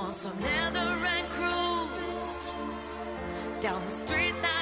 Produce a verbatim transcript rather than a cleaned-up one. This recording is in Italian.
on some leather and cruise down the street that